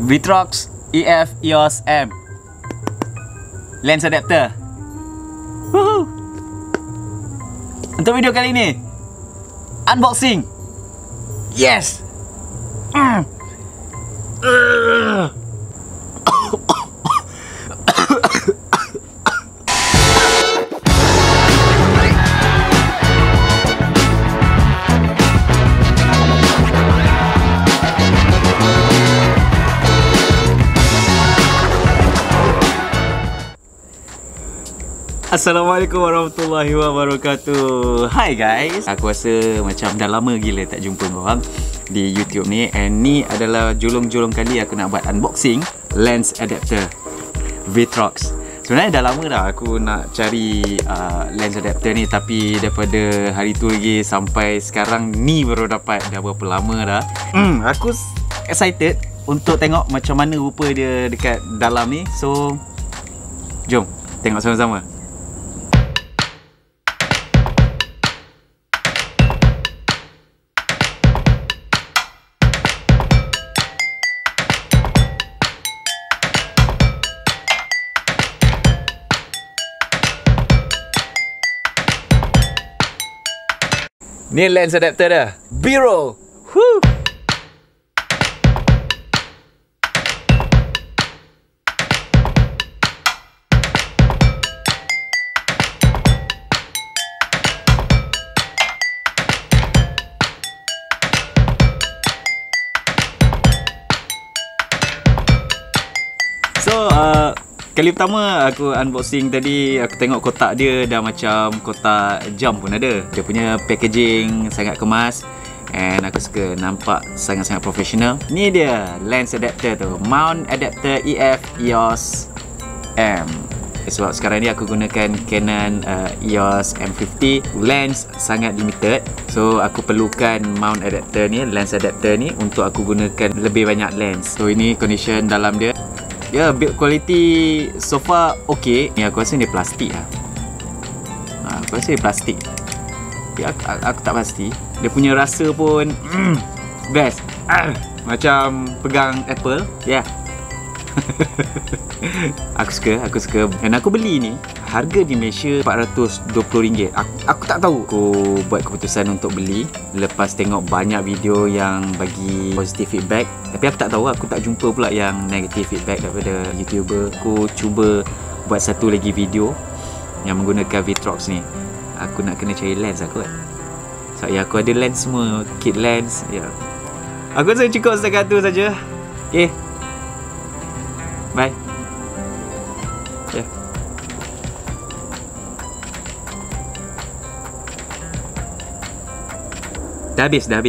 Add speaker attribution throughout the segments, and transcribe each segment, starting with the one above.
Speaker 1: Vitrox EF EOS M lens adapter. Woohoo. Untuk video kali ni, unboxing. Yes. Assalamualaikum warahmatullahi wabarakatuh. Hi guys, aku rasa macam dah lama gila tak jumpa korang di YouTube ni. And ni adalah julung-julung kali aku nak buat unboxing lens adapter Vitrox. Sebenarnya dah lama dah aku nak cari lens adapter ni, tapi daripada hari tu lagi sampai sekarang ni baru dapat. Dah berapa lama dah. Aku excited untuk tengok macam mana rupa dia dekat dalam ni. So jom tengok sama-sama. Ni lens adapter dah. B-roll. Woo. So, kali pertama aku unboxing tadi, aku tengok kotak dia dah macam kotak jam pun ada. Dia punya packaging sangat kemas and aku suka, nampak sangat-sangat profesional. Ni dia lens adapter tu, mount adapter EF EOS M. Sebab sekarang ni aku gunakan Canon EOS M50. Lens sangat limited, so aku perlukan mount adapter ni, lens adapter ni untuk aku gunakan lebih banyak lens. So ini condition dalam dia. Ya, build quality so far okay. Ni aku rasa ni plastik lah. Aku rasa ni plastik. Aku tak pasti. Dia punya rasa pun best. Macam pegang Apple. Ya. Yeah. Aku suka. Dan aku beli ni, harga di Malaysia RM420. Aku tak tahu. Aku buat keputusan untuk beli lepas tengok banyak video yang bagi positive feedback. Tapi aku tak tahu, aku tak jumpa pula yang negative feedback daripada YouTuber. Aku cuba buat satu lagi video yang menggunakan Vitrox ni. Aku nak kena cari lens aku kan. So ya, aku ada lens semua, kit lens. Ya. Aku rasa cukup setakat tu saja. Okay. Bye. Yeah. Dah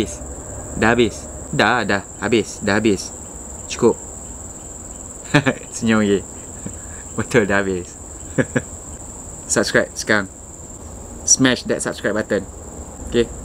Speaker 1: habis. Cukup. Senyum lagi. Betul, dah habis. Subscribe sekarang. Smash that subscribe button. Okay.